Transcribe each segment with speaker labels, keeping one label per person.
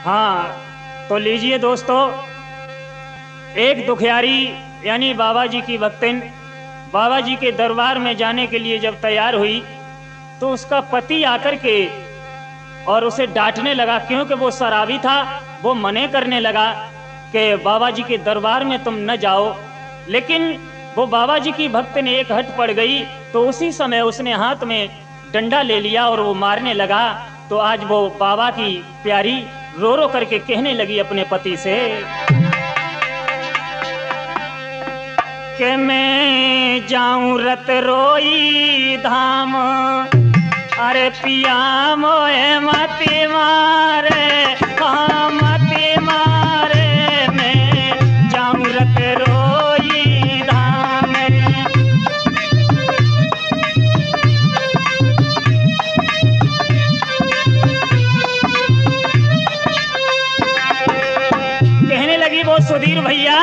Speaker 1: हाँ, तो लीजिए दोस्तों, एक दुखियारी यानी बाबा जी की भक्तिन बाबा जी के दरबार में जाने के लिए जब तैयार हुई तो उसका पति आकर के और उसे डांटने लगा, क्योंकि वो शराबी था। वो मने करने लगा कि बाबा जी के दरबार में तुम न जाओ, लेकिन वो बाबा जी की भक्त ने एक हट पड़ गई तो उसी समय उसने हाथ में डंडा ले लिया और वो मारने लगा। तो आज वो बाबा की प्यारी रो रो करके कहने लगी अपने पति से कि मैं जाऊं रत रोई धाम, अरे पिया मोए मती मारे, हाँ मती मारे, मैं जाऊं रत रोई धाम। कहने लगी वो सुधीर भैया,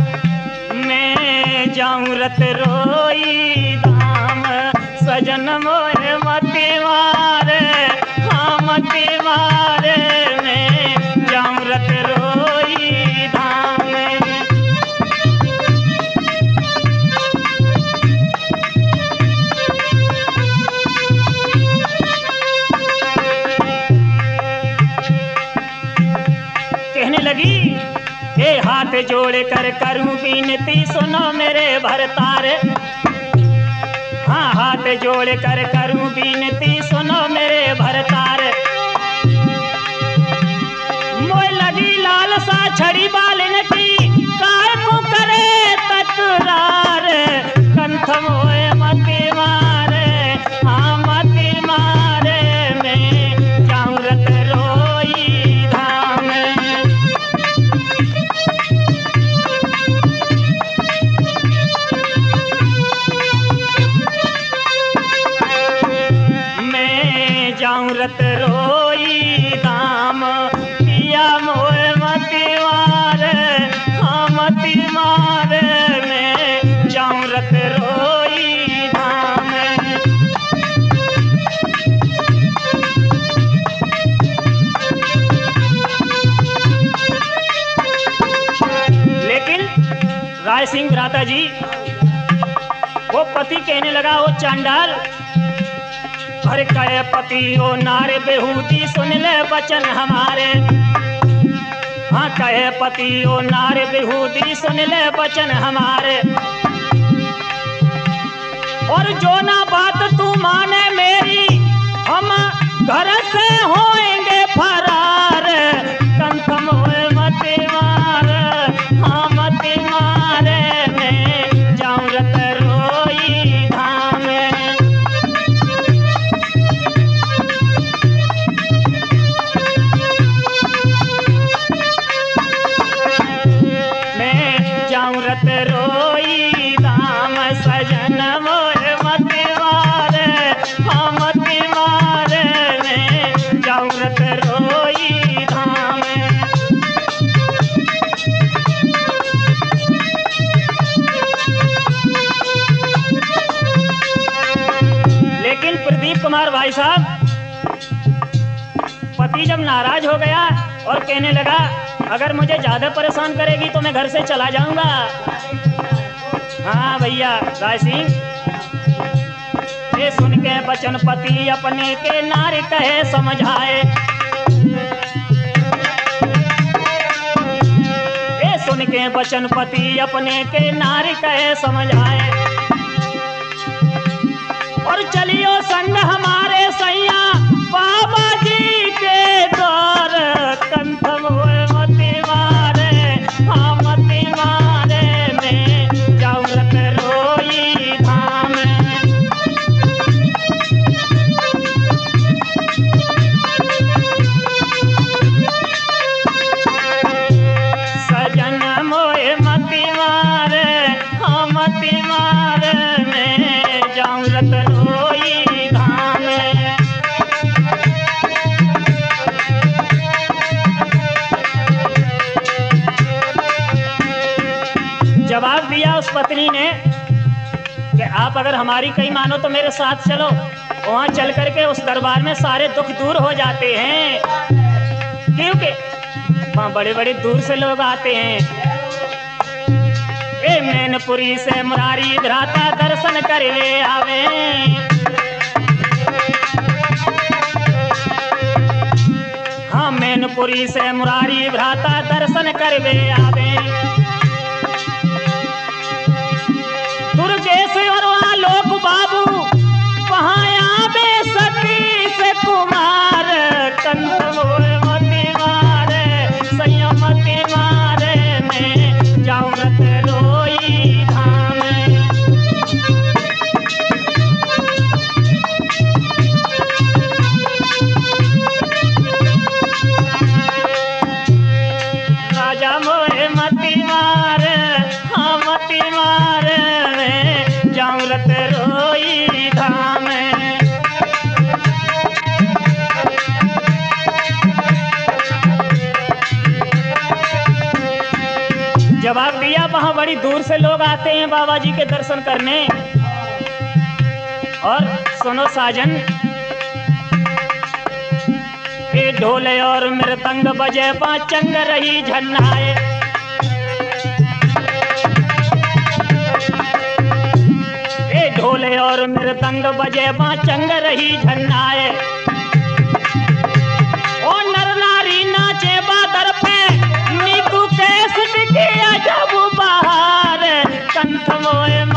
Speaker 1: मैं जाऊं रत रोई धाम, सजन मोए मती मारे, हाँ मती मारे, मैं जाऊं रत रोई धाम। कहने लगी हे हाथ जोड़ कर करूं विनती, सुनो मेरे भरतार। हाँ, हाथ जोड़ कर करूं विनती, सुनो मेरे भरतार। मोय लगी लालसा छड़ी बालन की, काय को करे तकरार, कंठ मोए मती मारे, हाँ मती मारे, मैं जाऊं रत रोई धाम। जाऊं रत रोई धाम, पिया मोए मती मारे, हाँ मती मारे, मैं जाऊं रत रोई धाम। लेकिन राय सिंह भ्राता जी, वो पति कहने लगा, वो चांडाल, अरे कहे पति ओ नारे बेहूदी, सुन ले वचन हमारे। हाँ, कहे पति ओ नारे बेहूदी, सुन ले वचन हमारे। और जो ना बात तू माने मेरी, हम घर से होएंगे फरार, कंठ मोए मती मारे, हाँ मती मारे, मैं जाऊं रत रोई धाम। रत रोई धाम, सजन मोए मती मारे, हाँ मती मारे, मैं जाऊं रत रोई धाम। लेकिन प्रदीप कुमार भाई साहब, पति जब नाराज हो गया और कहने लगा, अगर मुझे ज्यादा परेशान करेगी तो मैं घर से चला जाऊंगा। हाँ भैया राय सिंह, ये सुन के बचन पति अपने के नारी कहे समझाए। ये सुन के बचन पति अपने के नारी कहे समझाए। और चलियो संग हमारे सैया बाबा जी के द्वार, कंठ मोए मती मारे, हाँ मती मारे, मैं जाऊं रत रोई धाम। सजन मोए मती मारे, हाँ मती मारे, मैं जाऊं रत रोई धाम। जवाब दिया उस पत्नी ने कि आप अगर हमारी कहीं मानो तो मेरे साथ चलो, वहां चल करके उस दरबार में सारे दुख दूर हो जाते हैं। क्योंकि वहाँ बड़े बड़े दूर से लोग आते हैं। ए मैनपुरी से मुरारी भ्राता दर्शन करवे आवे। हाँ मैनपुरी से मुरारी भ्राता दर्शन करवे आवे। दुर्गेश्वर आलोक बाबू वहाँ आवे सतीश कुमार। कंधमती मारे संयमती मारे में जाऊं रत रोई धाम। राजा मोहे मती मारे हाँ मती मारे में जाऊं रत रोई धाम। जवाब दिया वहां बड़ी दूर से लोग आते हैं बाबा जी के दर्शन करने। और सुनो साजन, ये ढोले और मृदंग बजे चंग रही झन्नाए। ये ढोले और मृदंग बजे चंग रही झन्नाए। ओ नर नारी नाचे बादर पे नीतू कैस दिखिया जब बाहर कंठ मोए